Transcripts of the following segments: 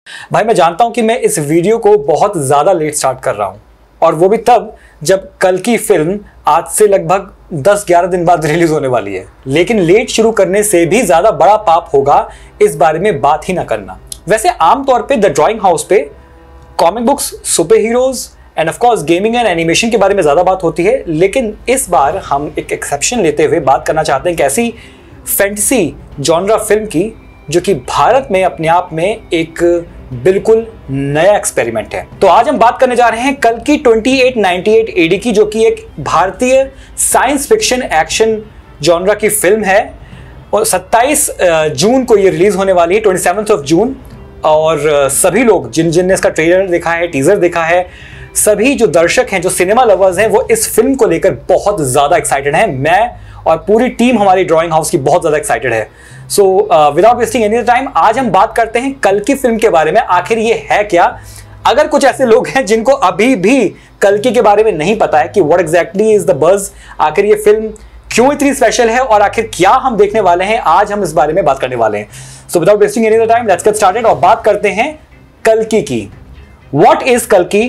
भाई मैं जानता हूं कि मैं इस वीडियो को बहुत ज़्यादा लेट स्टार्ट कर रहा हूं, और वो भी तब जब कल की फिल्म आज से लगभग 10-11 दिन बाद रिलीज होने वाली है। लेकिन लेट शुरू करने से भी ज़्यादा बड़ा पाप होगा इस बारे में बात ही ना करना। वैसे आमतौर पे द ड्राइंग हाउस पे comic books, super heroes and of course gaming and animation के बारे में ज़्यादा बात होती है, लेकिन इस बार हम एक एक्सेप्शन लेते हुए बात करना चाहते हैं कि ऐसी फैंटेसी जॉनरा फिल्म की जो कि भारत में अपने आप में एक बिल्कुल नया एक्सपेरिमेंट है। तो आज हम बात करने जा रहे हैं कल की 2898 एडी की, जो कि एक भारतीय साइंस फिक्शन एक्शन जॉनरा की फिल्म है और 27 जून को ये रिलीज होने वाली है, 27th ऑफ जून। और सभी लोग जिन ने इसका ट्रेलर देखा है, टीजर देखा है, सभी जो दर्शक हैं, जो सिनेमा लवर्स हैं, वो इस फिल्म को लेकर बहुत ज्यादा एक्साइटेड हैं। मैं और पूरी टीम हमारी ड्राइंग हाउस की बहुत ज्यादा एक्साइटेड है। So without wasting any time आज हम बात करते हैं कल की फिल्म के बारे में। आखिर ये है क्या? अगर कुछ ऐसे लोग हैं जिनको अभी भी कल की के बारे में नहीं पता है कि what exactly is the buzz, आखिर ये फिल्म क्यों इतनी स्पेशल है और आखिर क्या हम देखने वाले हैं, आज हम इस बारे में बात करने वाले हैं। So without wasting any time let's get started और बात करते हैं कल की। व्हाट इज कल की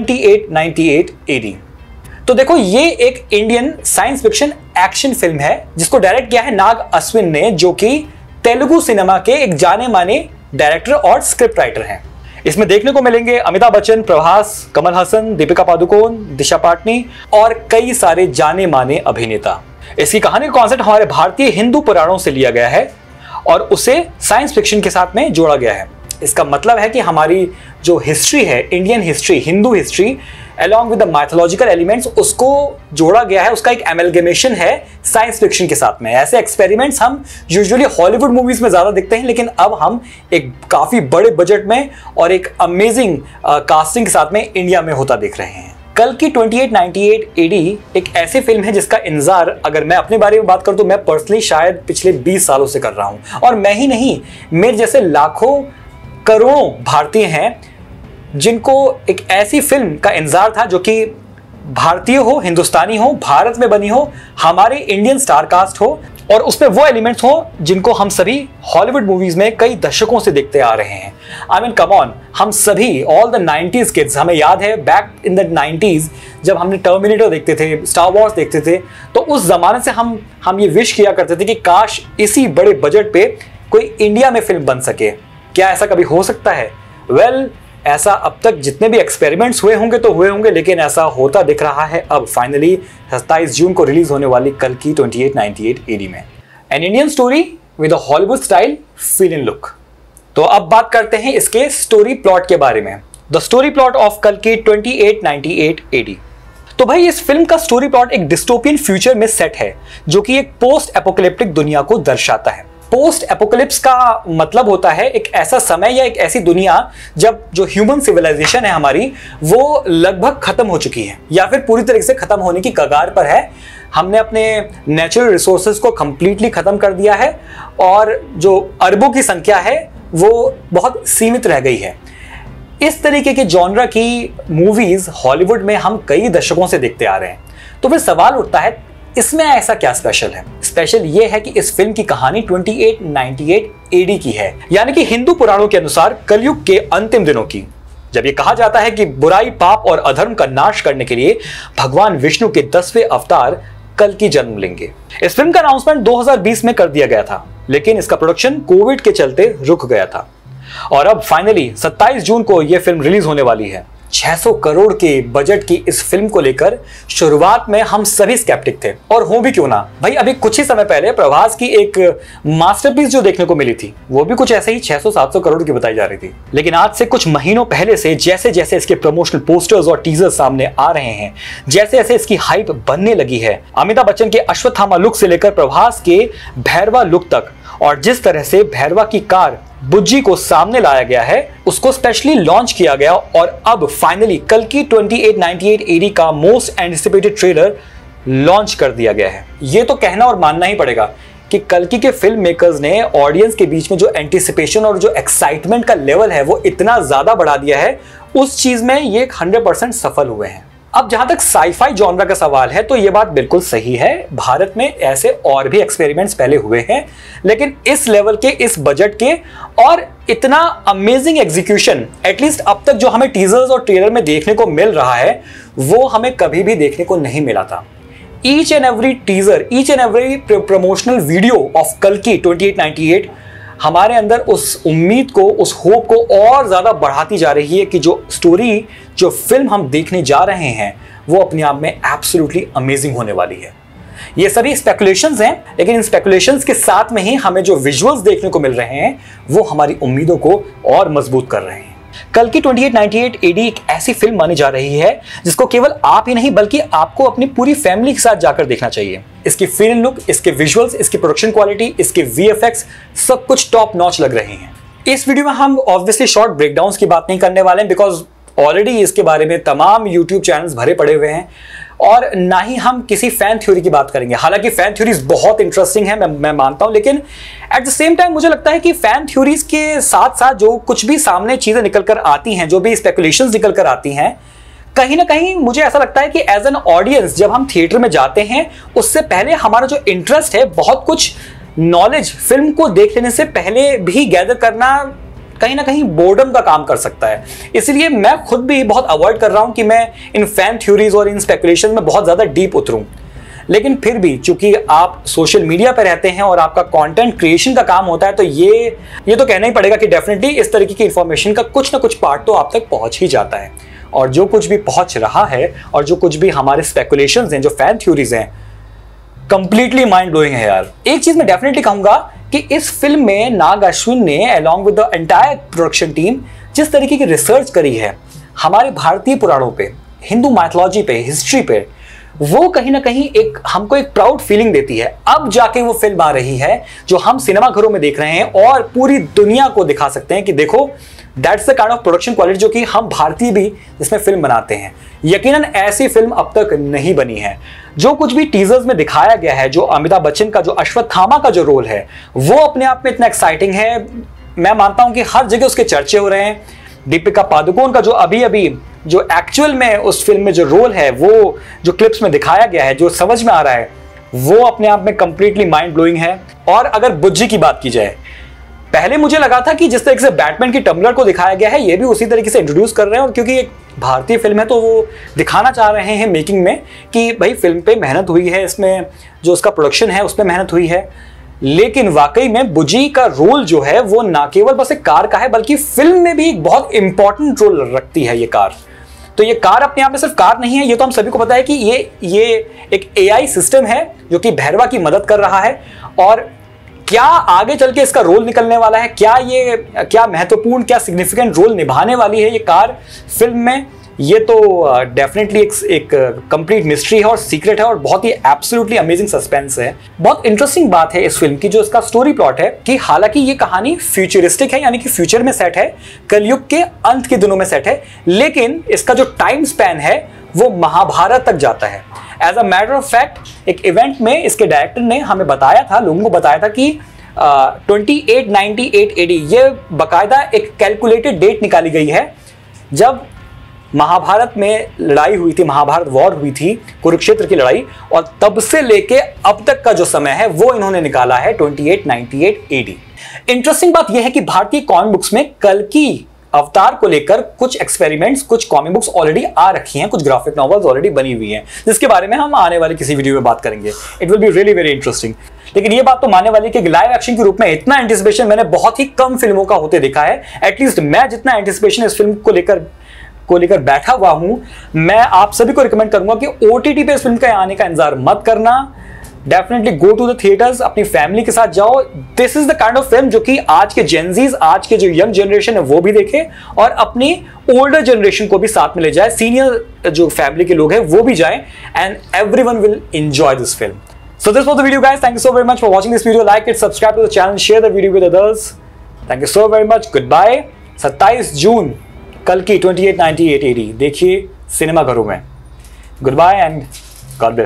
2898 एडी? तो देखो, ये एक Indian science fiction action film है जिसको डायरेक्ट किया है नाग अश्विन ने, जो कि तेलुगु सिनेमा के एक जाने माने डायरेक्टर और स्क्रिप्ट राइटर हैं। इसमें देखने को मिलेंगे अमिताभ बच्चन, प्रभास, कमल हसन, दीपिका पादुकोण, दिशा पाटनी और कई सारे जाने माने अभिनेता। इसकी कहानी का कॉन्सेप्ट हमारे भारतीय हिंदू पुराणों से लिया गया है और उसे साइंस फिक्शन के साथ में जोड़ा गया है। इसका मतलब है कि हमारी जो हिस्ट्री है, Indian history, Hindu history along with the mythological elements, उसको जोड़ा गया है। उसका एक एमलगेमेशन है साइंस फिक्शन के साथ में। ऐसे एक्सपेरिमेंट्स हम यूजुअली हॉलीवुड मूवीज में ज्यादा देखते हैं, लेकिन अब हम एक काफी बड़े बजट में और एक अमेजिंग कास्टिंग के साथ में इंडिया में होता देख रहे हैं। कल की 2898 एडी एक ऐसी फिल्म है जिसका इंतजार, अगर मैं अपने बारे में बात करूं तो मैं पर्सनली शायद पिछले 20 सालों से कर रहा हूं। और मैं ही नहीं, मेरे जैसे लाखों करोड़ों भारतीय हैं जिनको एक ऐसी फिल्म का इंतजार था जो कि भारतीय हो, हिंदुस्तानी हो, भारत में बनी हो, हमारे इंडियन स्टार कास्ट हो और उसमें वो एलिमेंट्स हो जिनको हम सभी हॉलीवुड मूवीज में कई दशकों से देखते आ रहे हैं। आई मीन कम ऑन, हम सभी ऑल द 90s किड्स, हमें याद है बैक इन द 90s जब हमने टर्मिनेटर देखते थे, स्टार वॉर्स देखते थे, तो उस जमाने से हम ये विश किया करते थे कि काश इसी बड़े बजट पे कोई इंडिया में फिल्म बन सके। क्या ऐसा कभी हो सकता है? वेल, ऐसा अब तक जितने भी एक्सपेरिमेंट्स हुए होंगे तो हुए होंगे, लेकिन ऐसा होता दिख रहा है अब फाइनली 27 जून को रिलीज होने वाली कल की 2898 एडी में। An Indian story with a Hollywood style feel and look. तो अब बात करते हैं इसके स्टोरी प्लॉट के बारे में। द स्टोरी प्लॉट ऑफ कल की 2898 एडी। तो भाई, इस फिल्म का स्टोरी प्लॉट एक डिस्टोपियन फ्यूचर में सेट है जो कि एक पोस्ट एपोकलिप्टिक दुनिया को दर्शाता है। पोस्ट एपोकलिप्स का मतलब होता है एक ऐसा समय या एक ऐसी दुनिया जब जो ह्यूमन सिविलाइजेशन है हमारी, वो लगभग खत्म हो चुकी है या फिर पूरी तरीके से खत्म होने की कगार पर है। हमने अपने नेचुरल रिसोर्सेज को कंप्लीटली खत्म कर दिया है और जो अरबों की संख्या है वो बहुत सीमित रह गई है। इस तरीके के जॉनरा की मूवीज हॉलीवुड में हम कई दशकों से देखते आ रहे हैं। तो फिर सवाल उठता है, इसमें ऐसा क्या स्पेशल है? स्पेशल ये है कि इस फिल्म की कहानी 2898 एडी की है, यानी कि हिंदू पुराणों के अनुसार कलयुग के अंतिम दिनों की, जब ये कहा जाता है कि बुराई, पाप और अधर्म का नाश करने के लिए भगवान विष्णु के 10वें अवतार कल की जन्म लेंगे। इस फिल्म का अनाउंसमेंट 2020 में कर दिया गया था, लेकिन इसका प्रोडक्शन कोविड के चलते रुक गया था और अब फाइनली 27 जून को यह फिल्म रिलीज होने वाली है। 600 करोड़ के बजट की इस फिल्म को लेकर शुरुआत में हम सभी स्केप्टिक थे, और हो भी क्यों ना भाई। अभी कुछ ही समय पहले प्रभास की एक मास्टरपीस जो देखने को मिली थी, वो भी कुछ ऐसे ही 600-700 करोड़ की बताई जा रही थी। लेकिन आज से कुछ महीनों पहले से जैसे जैसे इसके प्रमोशनल पोस्टर्स और टीजर्स सामने आ रहे हैं, जैसे जैसे इसकी हाइप बनने लगी है, अमिताभ बच्चन के अश्वत्थामा लुक से लेकर प्रभास के भैरवा लुक तक, और जिस तरह से भैरवा की कार बुज्जी को सामने लाया गया है, उसको स्पेशली लॉन्च किया गया और अब फाइनली कल की 2898 एडी का मोस्ट एंटिसिपेटेड ट्रेलर लॉन्च कर दिया गया है। ये तो कहना और मानना ही पड़ेगा कि कल्कि के फिल्म मेकर्स ने ऑडियंस के बीच में जो एंटिसिपेशन और जो एक्साइटमेंट का लेवल है वो इतना ज्यादा बढ़ा दिया है। उस चीज में ये 100% सफल हुए हैं। अब जहां तक साईफाई जॉनरा का सवाल है तो यह बात बिल्कुल सही है, भारत में ऐसे और भी एक्सपेरिमेंट्स पहले हुए हैं, लेकिन इस लेवल के, इस बजट के और इतना अमेजिंग एग्जीक्यूशन एटलीस्ट अब तक जो हमें टीजर्स और ट्रेलर में देखने को मिल रहा है वो हमें कभी भी देखने को नहीं मिला था। Each and every teaser, each and every promotional video of कल्कि 2898 हमारे अंदर उस उम्मीद को, उस होप को और ज्यादा बढ़ाती जा रही है कि जो स्टोरी, जो फिल्म हम देखने जा रहे हैं वो अपने आप में एब्सोल्युटली अमेजिंग होने वाली है। ये सभी स्पेकुलेशंस हैं, लेकिन इन स्पेकुलेशंस के साथ में ही हमें जो विजुअल्स देखने को मिल रहे हैं वो हमारी उम्मीदों को और मजबूत कर रहे हैं। कल्कि 2898 AD एक ऐसी फिल्म मानी जा रही है जिसको केवल आप ही नहीं बल्कि आपको अपनी पूरी फैमिली के साथ जाकर देखना चाहिए। इसकी फिल्म लुक, इसके विजुअल्स, इसकी प्रोडक्शन क्वालिटी, इसके VFX सब कुछ टॉप नॉच लग रहे हैं। इस वीडियो में हम ऑब्वियसली शॉर्ट ब्रेकडाउन्स की बात नहीं करने वाले हैं बिकॉज ऑलरेडी इसके बारे में तमाम यूट्यूब चैनल्स भरे पड़े हुए हैं, और ना ही हम किसी फैन थ्योरी की बात करेंगे। हालांकि फैन थ्योरीज बहुत इंटरेस्टिंग है, मैं मानता हूं, लेकिन एट द सेम टाइम मुझे लगता है कि फैन थ्योरीज के साथ साथ जो कुछ भी सामने चीजें निकल कर आती हैं, जो भी स्पेकुलेशंस निकल कर आती हैं, कहीं ना कहीं मुझे ऐसा लगता है कि एज एन ऑडियंस जब हम थिएटर में जाते हैं उससे पहले हमारा जो इंटरेस्ट है, बहुत कुछ नॉलेज फिल्म को देख लेने से पहले भी गैदर करना कहीं ना कहीं बोर्डम का काम कर सकता है। इसलिए मैं खुद भी बहुत अवॉइड कर रहा हूं कि मैं इन फैन थ्योरीज और इन स्पेकुलेशन में बहुत ज्यादा डीप उतरूं। लेकिन फिर भी चूंकि आप सोशल मीडिया पर रहते हैं और आपका कंटेंट क्रिएशन का काम होता है, तो ये तो कहना ही पड़ेगा कि डेफिनेटली इस तरीके की इंफॉर्मेशन का कुछ ना कुछ पार्ट तो आप तक पहुंच ही जाता है। और जो कुछ भी पहुंच रहा है और जो कुछ भी हमारे स्पेकुलेशंस हैं, जो फैन थ्योरीज हैं, कंप्लीटली माइंड ब्लोइंग है यार। एक चीज मैं डेफिनेटली कहूंगा कि इस फिल्म में नाग अश्विन ने along with the entire production team जिस तरीके की रिसर्च करी है हमारे भारतीय पुराणों पे, हिंदू माइथोलॉजी पे, हिस्ट्री पे, वो कहीं ना कहीं एक हमको एक प्राउड फीलिंग देती है। अब जाके वो फिल्म आ रही है जो हम सिनेमा घरों में देख रहे हैं और पूरी दुनिया को दिखा सकते हैं कि देखो that's the kind of production quality जो कि हम भारतीय भी इसमें फिल्म बनाते हैं। यकीनन ऐसी फिल्म अब तक नहीं बनी है। जो कुछ भी टीजर्स में दिखाया गया है, जो अमिताभ बच्चन का, जो अश्वत्थामा का जो रोल है, वो अपने आप में इतना एक्साइटिंग है। मैं मानता हूं कि हर जगह उसके चर्चे हो रहे हैं। दीपिका पादुकोण का जो अभी जो एक्चुअल में उस फिल्म में जो रोल है, वो जो क्लिप्स में दिखाया गया है, जो समझ में आ रहा है, वो अपने आप में कंप्लीटली माइंड ब्लोइंग है। और अगर बुज्जी की बात की जाए, पहले मुझे लगा था कि जिस तरीके से बैटमैन की टम्बलर को दिखाया गया है ये भी उसी तरीके से इंट्रोड्यूस कर रहे हैं, और क्योंकि एक भारतीय फिल्म है तो वो दिखाना चाह रहे हैं मेकिंग में कि भाई फिल्म पे मेहनत हुई है, इसमें जो उसका प्रोडक्शन है उसमें मेहनत हुई है। लेकिन वाकई में बुज्जी का रोल जो है वो ना केवल बस एक कार का है बल्कि फिल्म में भी एक बहुत इंपॉर्टेंट रोल रखती है ये कार। तो ये कार अपने आप में सिर्फ कार नहीं है, ये तो हम सभी को पता है कि ये एक AI सिस्टम है जो कि भैरवा की मदद कर रहा है। और क्या आगे चल के इसका रोल निकलने वाला है, क्या महत्वपूर्ण, क्या सिग्निफिकेंट रोल निभाने वाली है ये कार फिल्म में, ये तो डेफिनेटली एक कंप्लीट मिस्ट्री है और सीक्रेट है और बहुत ही एब्सोल्युटली अमेजिंग सस्पेंस है। बहुत इंटरेस्टिंग बात है इस फिल्म की जो इसका स्टोरी प्लॉट है कि हालांकि ये कहानी फ्यूचरिस्टिक है, यानी कि फ्यूचर में सेट है, कलयुग के अंत के दिनों में सेट है, लेकिन इसका जो टाइम स्पैन है वो महाभारत तक जाता है। As a matter of fact एक इवेंट में इसके डायरेक्टर ने हमें बताया था, लोगों को बताया था कि 2898 AD ये बाकायदा एक कैलकुलेटेड डेट निकाली गई है जब महाभारत में लड़ाई हुई थी, महाभारत वॉर हुई थी, कुरुक्षेत्र की लड़ाई, और तब से लेके अब तक का जो समय है वो इन्होंने निकाला है 2898 AD। इंटरेस्टिंग बात यह है कि भारतीय कॉमिक बुक्स में कल्कि अवतार को लेकर कुछ एक्सपेरिमेंट्स, कुछ कॉमिक बुक्स ऑलरेडी आ रखी हैं, कुछ ग्राफिक नॉवेल्स ऑलरेडी बनी हुई हैं, जिसके बारे में हम आने वाले किसी वीडियो में बात करेंगे। It will be really very interesting. लेकिन ये बात तो मानने वाली कि लाइव एक्शन के रूप में इतना एंटिसिपेशन मैंने बहुत ही कम फिल्मों का होते देखा है। एटलीस्ट मैं जितना एंटिसिपेशन इस फिल्म को लेकर बैठा हुआ हूं, मैं आप सभी को रिकमेंड करूंगा कि OTT पे इस फिल्म के आने का इंतजार मत करना। Definitely go to the theatres, अपनी फैमिली के साथ जाओ। This is the kind of film जो कि आज के जेनजीज, आज के जो यंग जनरेशन है वो भी देखे और अपनी ओल्डर जनरेशन को भी साथ में ले जाए, सीनियर जो फैमिली के लोग हैं वो भी जाएं, and everyone will enjoy this film. So this was the video guys. Thank you so very much for watching this video. Like it, subscribe to the channel, share the video with others. Thank you so very much. Goodbye. 27 June कल्कि 2898 AD देखिए cinema घरों में। Goodbye and God bless.